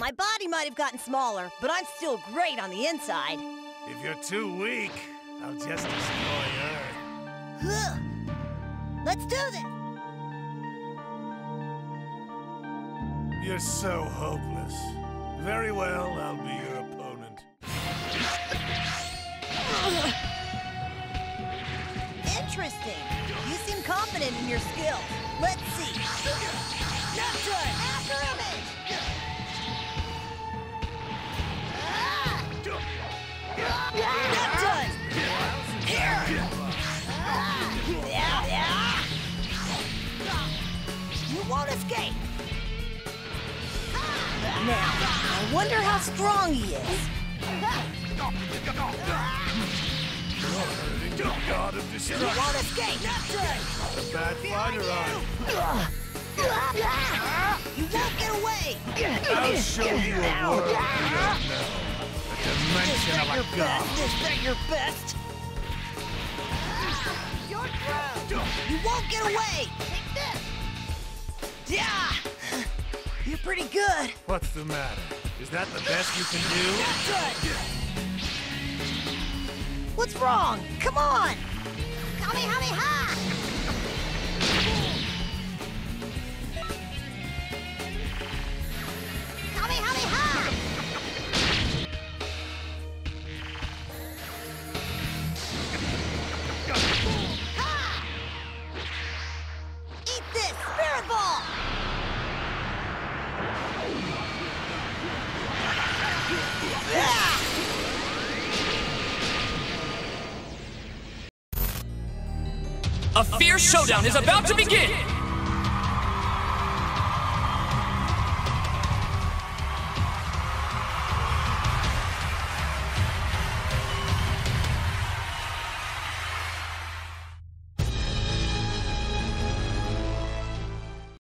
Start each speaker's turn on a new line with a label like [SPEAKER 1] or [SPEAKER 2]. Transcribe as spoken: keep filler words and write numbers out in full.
[SPEAKER 1] My body might have gotten smaller, but I'm still great on the inside.
[SPEAKER 2] If you're too weak, I'll just destroy Earth.
[SPEAKER 1] Huh. Let's do this!
[SPEAKER 2] You're so hopeless. Very well, I'll be your opponent.
[SPEAKER 1] Interesting. You seem confident in your skills. Let's see. Neptune! After image! Neptune! Here! Yeah, yeah! You won't escape! Now, I wonder how strong he is.
[SPEAKER 2] God of destruction!
[SPEAKER 1] You won't escape! Neptune!
[SPEAKER 2] A bad fighter, I.
[SPEAKER 1] You won't get away!
[SPEAKER 2] I'll show you a world you don't know. A dimension of a god.
[SPEAKER 1] Is that your best? You're through! You won't get away! Take this! Yeah! You're pretty good!
[SPEAKER 2] What's the matter? Is that the best you can do?
[SPEAKER 1] Good! What's wrong? Come on! Kamehameha! Kamehameha! Ha! Eat this! Spirit Ball!
[SPEAKER 3] A fierce showdown is about to begin!